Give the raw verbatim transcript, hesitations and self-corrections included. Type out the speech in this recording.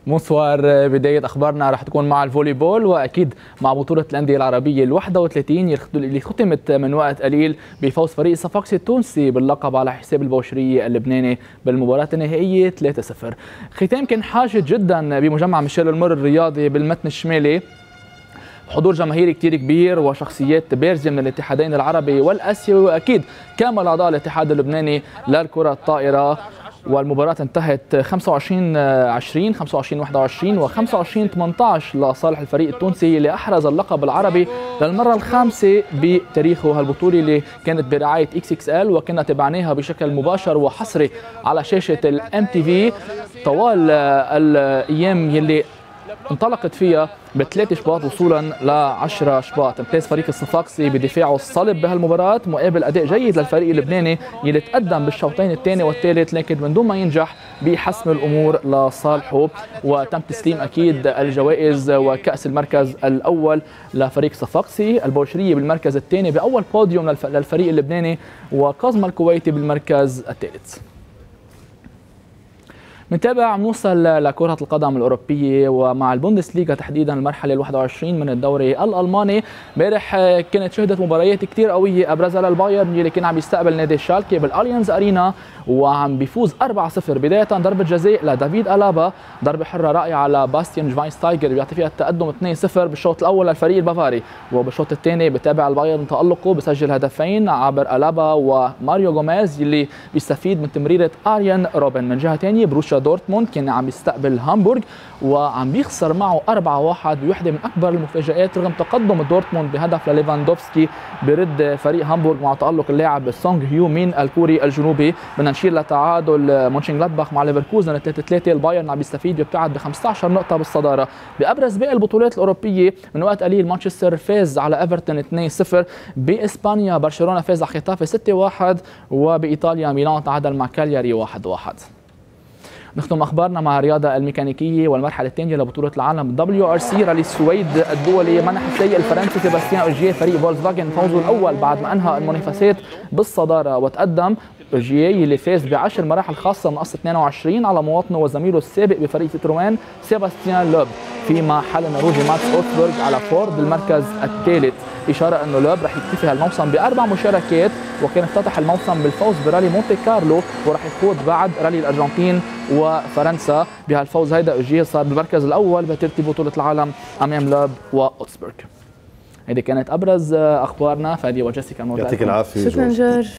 مصور بداية أخبارنا رح تكون مع الفولي بول وأكيد مع بطولة الأندية العربية الواحد وثلاثين اللي ختمت من وقت قليل بفوز فريق صفاقسي التونسي باللقب على حساب البوشرية اللبناني بالمباراة النهائية ثلاثة صفر. ختام كان حاجة جدا بمجمع ميشيل المر الرياضي بالمتن الشمالي، حضور جماهيري كتير كبير وشخصيات بارزة من الاتحادين العربي والآسيوي وأكيد كامل أعضاء الاتحاد اللبناني للكرة الطائرة. والمباراة انتهت خمسة وعشرين عشرين خمسة وعشرين واحد وعشرين و خمسة وعشرين ثمانية عشر لصالح الفريق التونسي اللي أحرز اللقب العربي للمرة الخامسة بتاريخه. هالبطولة اللي كانت برعاية إكس إكس إل وكنا تابعناها بشكل مباشر وحصري على شاشة الام تي في طوال الأيام يلي انطلقت فيها بثلاث شباط وصولا ل عشرة شباط. امتاز فريق الصفاقسي بدفاعه الصلب بهالمباراة مقابل اداء جيد للفريق اللبناني يلي تقدم بالشوطين الثاني والثالث لكن من دون ما ينجح بحسم الامور لصالحه، وتم تسليم اكيد الجوائز وكأس المركز الاول لفريق صفاقسي، البوشرية بالمركز الثاني باول بوديوم للفريق اللبناني، وكاظم الكويتي بالمركز الثالث. منتابع نوصل لكرة القدم الأوروبية ومع البوندسليغا تحديدا المرحلة الواحد وعشرين من الدوري الألماني. امبارح كانت شهدت مباريات كتير قوية أبرزها البايرن اللي كان عم يستقبل نادي شالكي بالأليانز أرينا وعم بيفوز أربعة صفر. بداية ضربة جزاء لدافيد ألابا، ضربة حرة رائعة لباستيان شفاينستايجر بيعطي فيها التقدم اثنين صفر بالشوط الأول للفريق البافاري، وبالشوط الثاني بتابع البايرن تألقه بسجل هدفين عبر ألابا وماريو غوميز اللي بيستفيد من تمريرة آريان روبن. من جهة ثانية بروسيا دورتموند كان عم يستقبل هامبورغ وعم بيخسر معه أربعة واحد بوحده من اكبر المفاجآت رغم تقدم دورتموند بهدف لليفاندوفسكي برد فريق هامبورغ مع تألق اللاعب سونغ هيو مين الكوري الجنوبي. بدنا نشير لتعادل مونشنغلادباخ مع ليفركوزن ثلاثة ثلاثة. البايرن عم يستفيد بيبتعد ب خمسة عشر نقطة بالصدارة. بأبرز باقي البطولات الأوروبية من وقت قليل مانشستر فاز على ايفرتون اثنين صفر، بإسبانيا برشلونة فاز على ختافي ستة واحد، وبإيطاليا ميلان تعادل مع كالياري واحد واحد. نختم اخبارنا مع الرياضه الميكانيكيه والمرحله الثانيه لبطوله العالم دبليو ار سي رالي السويد الدولي. منح السيء الفرنسي سيباستيان اوجيه فريق فولكسفاجن فوزه الاول بعد ما انهى المنافسات بالصداره، وتقدم اوجيه اللي فاز بعشر مراحل خاصه من اصل اثنين وعشرين على مواطنه وزميله السابق بفريق ستروان سيباستيان لوب، فيما حل النرويجي ماكس اوتسبورغ على فورد بالمركز الثالث. اشاره انه لوب رح يكتفي هالموسم باربع مشاركات، وكان افتتح الموسم بالفوز برالي مونتي كارلو ورح يخوض بعد رالي الارجنتين وفرنسا. بهالفوز هيدا اوجيه صار بالمركز الاول بترتيب بطوله العالم امام لوب واوتسبورغ. هذه كانت ابرز اخبارنا. فادي وجيسيكا، يعطيك العافيه. شكرا جورج.